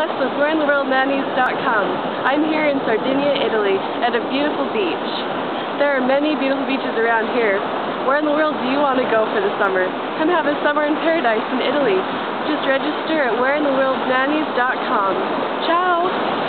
Jess with whereintheworldnannies.com. I'm here in Sardinia, Italy, at a beautiful beach. There are many beautiful beaches around here. Where in the world do you want to go for the summer? Come have a summer in paradise in Italy. Just register at whereintheworldnannies.com. Ciao!